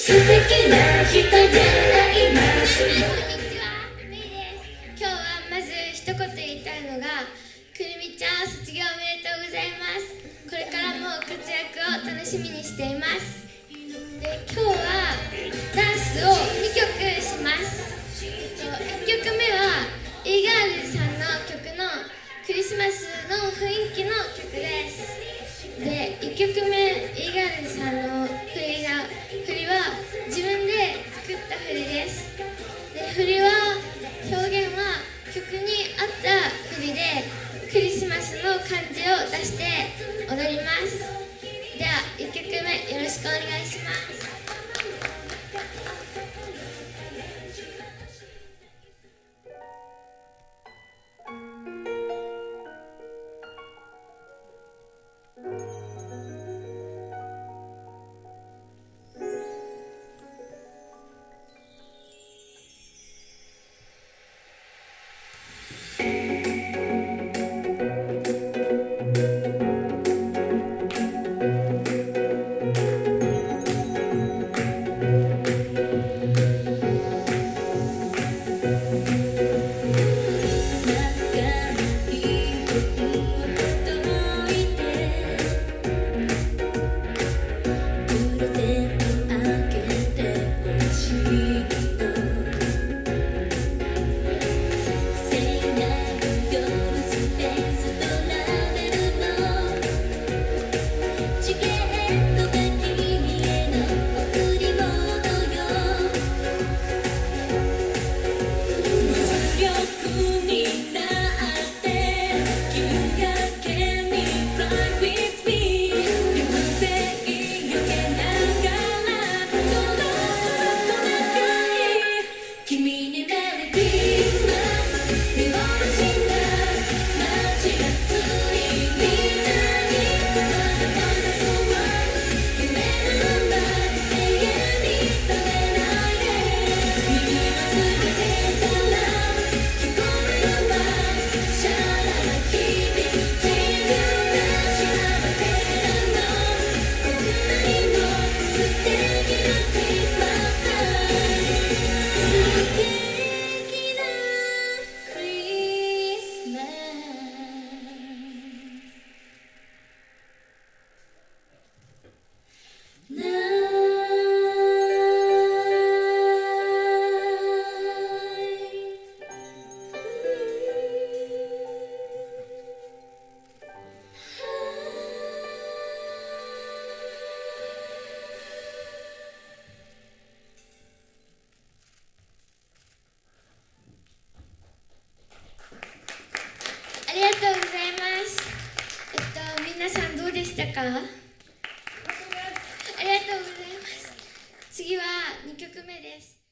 素敵な人であります。 こんにちは、めいです。今日はまず一言言いたいのが、くるみちゃん卒業おめでとうございます。これからも活躍を楽しみにしています。で、今日はダンスを2曲します。1曲目は E−ｇｉｒｌｓさんの曲のクリスマスの雰囲気の曲です。で、1曲目 E−ｇｉｒlsさんの振りは自分で作った振りです。で、振りは表現は曲に合った振りでクリスマスの感じを出して踊ります。では1曲目よろしくお願いします。ありがとうございます。皆さんどうでしたか？ありがとうございます。次は2曲目です。